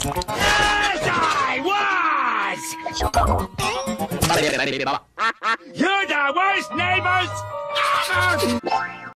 Yes, I was! You're the worst neighbors ever!